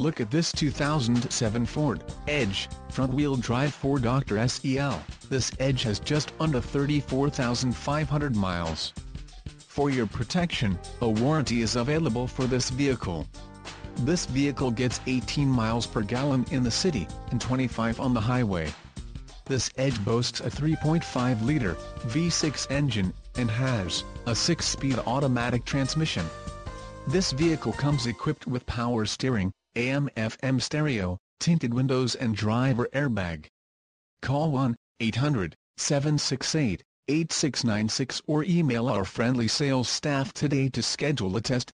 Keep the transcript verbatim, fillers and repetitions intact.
Look at this two thousand seven Ford Edge front-wheel drive four-door S E L. This Edge has just under thirty-four thousand five hundred miles. For your protection, a warranty is available for this vehicle. This vehicle gets eighteen miles per gallon in the city, and twenty-five on the highway. This Edge boasts a three point five liter V six engine, and has a six-speed automatic transmission. This vehicle comes equipped with power steering, A M F M stereo, tinted windows and driver airbag. Call one eight hundred, seven six eight, eight six nine six or email our friendly sales staff today to schedule a test